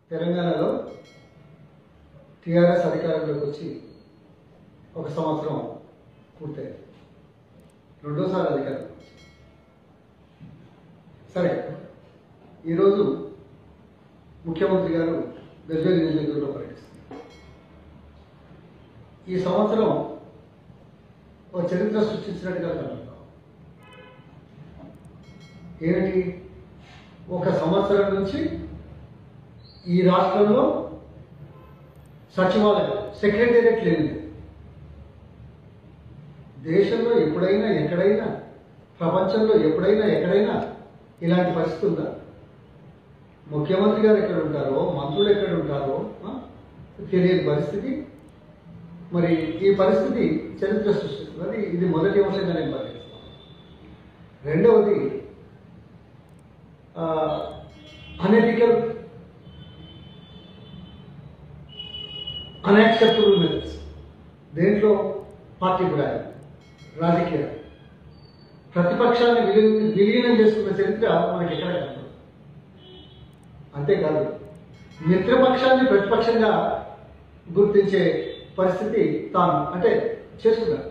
తెలంగాణలో టీఆర్ఎస్ అధికారంలోకి వచ్చి ఒక సంవత్సరం పూర్తయింది. రెండోసారి అధికారం. సరే, ఈరోజు ముఖ్యమంత్రి గారు గజ్వేల్ నియోజకవర్గంలో పర్యటిస్తున్నారు. ఈ సంవత్సరం ఒక చరిత్ర సృష్టించినట్టుగా కనబడతాం. ఏమిటి? ఒక సంవత్సరం నుంచి ఈ రాష్ట్రంలో సచివాలయం, సెక్రటేరియట్ లేదు. దేశంలో ఎప్పుడైనా ఎక్కడైనా, ప్రపంచంలో ఎప్పుడైనా ఎక్కడైనా ఇలాంటి పరిస్థితి ఉందా? ముఖ్యమంత్రి గారు ఎక్కడ ఉంటారో, మంత్రులు ఎక్కడ ఉంటారో తెలియని పరిస్థితి. మరి ఈ పరిస్థితి చరిత్ర సృష్టిస్తుంది. ఇది మొదటి అంశంగా నేను పరిగణిస్తాను. రెండవది అనెథికల్, అన్యాక్సెప్టబుల్ మెథడ్స్. దేంట్లో? పార్టీ కూడా రాజకీయ ప్రతిపక్షాన్ని విలీనం చేసుకున్న చరిత్ర మనకి ఎక్కడ కనపడదు. అంతేకాదు, మిత్రపక్షాన్ని ప్రతిపక్షంగా గుర్తించే పరిస్థితి తాను అంటే చేసుకున్నాడు.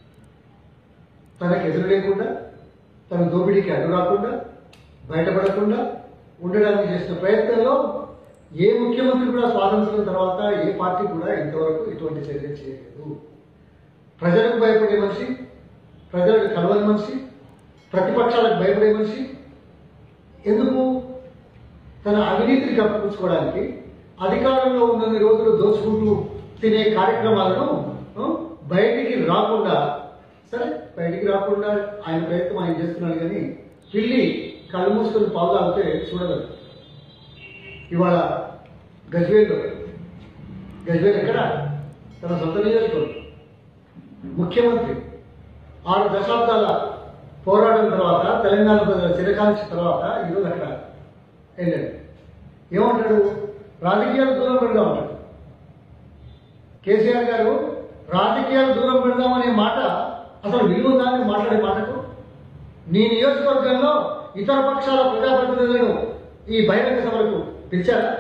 తనకు ఎదురు లేకుండా, తన దోపిడీకి అడ్డు రాకుండా, బయటపడకుండా ఉండడానికి చేసిన ప్రయత్నంలో ఏ ముఖ్యమంత్రి కూడా స్వాతంత్రం తర్వాత ఏ పార్టీ కూడా ఇంతవరకు ఇటువంటి చర్య చేయలేదు. ప్రజలకు భయపడే మనిషి, ప్రజలకు కలవని మనిషి, ప్రతిపక్షాలకు భయపడే మనిషి. ఎందుకు? తన అవినీతిని కప్పించుకోవడానికి అధికారంలో ఉన్నన్ని రోజులు దోచుకుంటూ తినే కార్యక్రమాలను బయటికి రాకుండా, సరే బయటికి రాకుండా ఆయన ప్రయత్నం ఆయన చేస్తున్నాడు. కానీ పిల్లి కళ్ళు మూసుకొని పాల్గొంటే చూడగలరు. ఇవాళ గజ్వేల్ ఎక్కడ? తన సొంత నియోజకవర్గం. ముఖ్యమంత్రి 6 దశాబ్దాల పోరాటం తర్వాత, తెలంగాణ ప్రజల చిరకాంక్ష తర్వాత ఈరోజు అక్కడ వెళ్ళాడు. ఏమంటాడు? రాజకీయాలు దూరం పెడదాం అంటాడు. కేసీఆర్ గారు రాజకీయాలు దూరం పెడదామనే మాట అసలు విలువ ఉందని మాట్లాడే మాటకు, నీ నియోజకవర్గంలో ఇతర పక్షాల ప్రజాప్రతినిధులను ఈ బహిరంగ సభలకు పిలిచారా?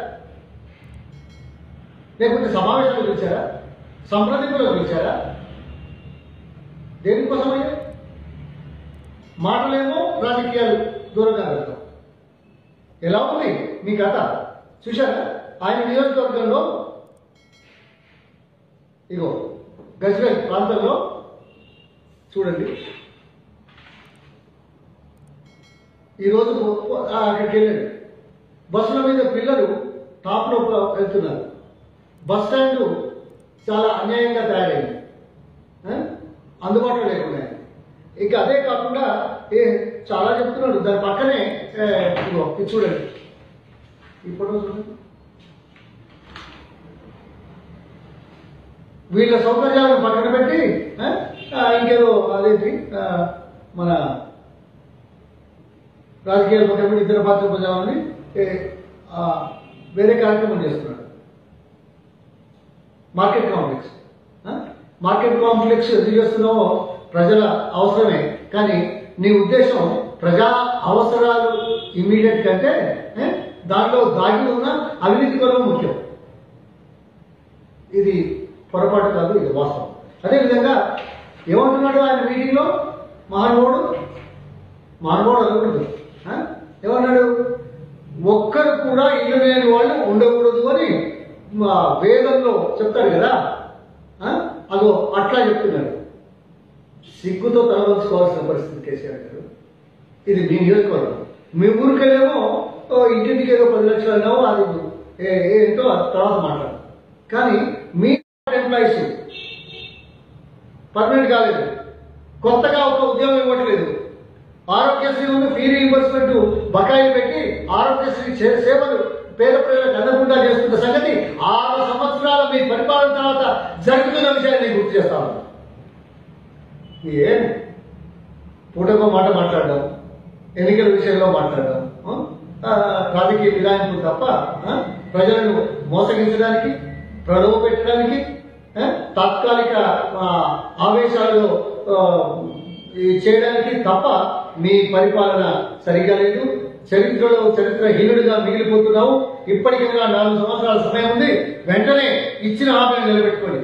లేకుంటే సమావేశాలు పిలిచారా? సంప్రదింపులకు పిలిచారా? దేనికోసమయ్యా? మాటలేమో రాజకీయాలు దూరంగా వెళ్తాం. ఎలా ఉంది మీ కథ? చూశారా? ఆయన నియోజకవర్గంలో ఇగో గజ్వేల్ ప్రాంతంలో చూడండి. ఈరోజు అక్కడికి వెళ్ళాడు. బస్సుల మీద పిల్లలు టాప్లో వెళ్తున్నారు. బస్ స్టాండ్ చాలా అన్యాయంగా తయారైంది, అందుబాటులో లేకుండా. ఇంకా అదే కాకుండా చాలా చెప్తున్నాడు. దాని పక్కనే ఇది చూడండి, ఈ ఫోటో చూడండి. వీళ్ళ సౌకర్యాలను పక్కన పెట్టి ఇంకేదో అదేంటి మన రాజకీయాలు పక్కన పెట్టి ఇతర పాత్ర ప్రజాలని వేరే కార్యక్రమం చేస్తున్నాడు. మార్కెట్ కాంప్లెక్స్ ఎందుకు చేస్తున్నావో ప్రజల అవసరమే, కానీ నీ ఉద్దేశం ప్రజా అవసరాలు ఇమ్మీడియట్ కంటే దాంట్లో దాగి ఉన్న అవినీతి కొరకు ముఖ్యం. ఇది పొరపాటు కాదు, ఇది వాస్తవం. అదేవిధంగా ఏమంటున్నాడు ఆయన మీటింగ్లో? మహానుభావుడు అనకూడదు. ఏమన్నాడు? ఒక్కరు కూడా ఇల్లు లేని వాళ్ళు ఉండకూడదు అని వేదంలో చెప్తాడు కదా. అదో అట్లా చెప్తున్నాడు. సిగ్గుతో తలవంచుకోవాల్సిన పరిస్థితి కేసీఆర్ గారు. ఇది మీ నియోజకవర్గం. మీ ఊరికెళ్ళేమో ఇంటింటికి ఏదో 10 లక్షలు అన్నావు, అది ఏంటో తర్వాత మాట్లాడు. కానీ మీ ఎంప్లాయీస్ పర్మనెంట్ కాలేదు, కొత్తగా ఒక ఉద్యోగం ఇవ్వట్లేదు. ఆరోగ్యశ్రీ ఉంది, ఫీ రీయింబర్స్మెంట్ బకాయిలు పెట్టి ఆరోగ్యశ్రీ సేవలు పేద ప్రజలకు అందకుండా చేస్తున్న సంగతి 6 సంవత్సరాల మీ పరిపాలన తర్వాత జరుగుతున్న విషయాన్ని గుర్తు చేస్తాను. ఏం పూటకో మాట మాట్లాడడం, ఎన్నికల విషయంలో మాట్లాడడం, రాజకీయ విధానం తప్ప ప్రజలను మోసగించడానికి, ప్రలోభ పెట్టడానికి, తాత్కాలిక ఆవేశాలు చేయడానికి తప్ప మీ పరిపాలన సరిగా లేదు. చరిత్రహీనుడిగా మిగిలిపోతున్నావు. ఇప్పటికైనా 4 సంవత్సరాల సమయం ఉంది. వెంటనే ఇచ్చిన హామీని నిలబెట్టుకోండి.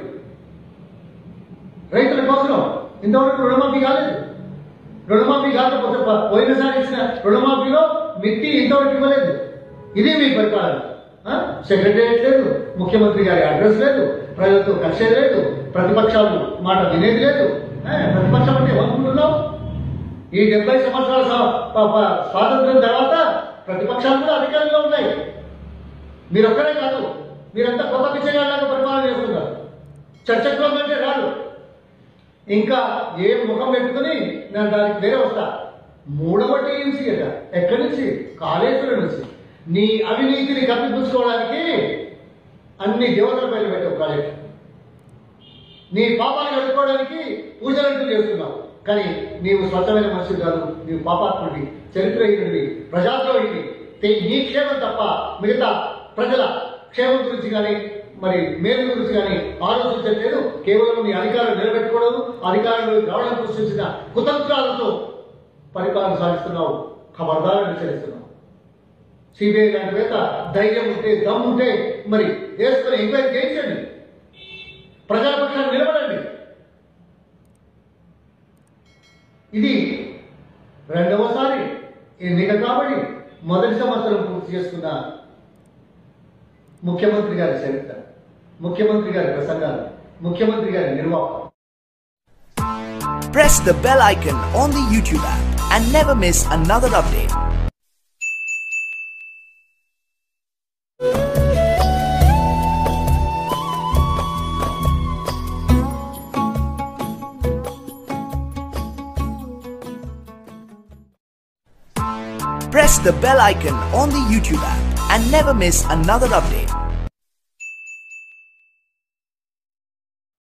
రైతుల కోసం ఇంతవరకు రుణమాఫీ కాలేదు. రుణమాఫీ కాకపోతే పోయినసారి ఇచ్చిన రుణమాఫీలో మిత్తి ఇంతవరకు ఇవ్వలేదు. ఇది మీ పరిపాలన. సెక్రటేరియట్ లేదు, ముఖ్యమంత్రి గారి అడ్రస్ లేదు, ప్రజలతో కలిసేది లేదు, ప్రతిపక్షాలు మాట వినేది లేదు. ప్రతిపక్షం అంటే ఏమనుకుంటున్నావు? ఈ 70 సంవత్సరాల స్వాతంత్రం తర్వాత ప్రతిపక్షాలు కూడా అధికారంలో ఉన్నాయి. మీరొక్కడే కాదు, మీరంతా కొత్త పిచ్చగాళ్ళగా పరిపాలన చేస్తున్నారు. చర్చకు అంటే రాదు. ఇంకా ఏ ముఖం పెట్టుకుని నేను దానికి వేరే వస్తా. 3వ టీఎంసీ అట ఎక్కడి నుంచి? కాళేశ్వరం నుంచి. నీ అవినీతిని కప్పిపుచ్చుకోవడానికి అన్ని దేవతల పేర్లు పెట్టావు ప్రాజెక్టు. నీ పాపాన్ని కట్టుకోవడానికి పూజలంటూ చేస్తున్నావు. కానీ నీవు స్వచ్ఛమైన మనిషి కాదు. నీవు పాపాత్ముడి, చరిత్రహీనుడివి, ప్రజాద్రోహివి. నీ క్షేమం తప్ప మిగతా ప్రజల క్షేమం గురించి కానీ మరి మేలు గురించి కానీ ఆలోచించట్లేదు. కేవలం నీ అధికారం నిలబెట్టుకోవడం, అధికారంలో రావడం సృష్టించిన కుతంత్రాలతో పరిపాలన సాగిస్తున్నావు. ఖబర్దారని హెచ్చరిస్తున్నావు. సిబిఐ లాంటి వేత ధైర్యం ఉంటే, దమ్ము ఉంటే మరి వేసుకొని ఎంక్వైరీ చేయించండి. ప్రజాపక్షాన్ని నిలబడండి. ఇది 2వసారి ఎన్నిక కాబట్టి మొదటి సంవత్సరం పూర్తి చేసుకున్న ముఖ్యమంత్రి గారి చరిత్ర, ముఖ్యమంత్రి గారి ప్రసంగాలు, ముఖ్యమంత్రి గారి నిర్వాహకం. Press the bell icon on the YouTube app and never miss another update. Press the bell icon on the YouTube app and never miss another update.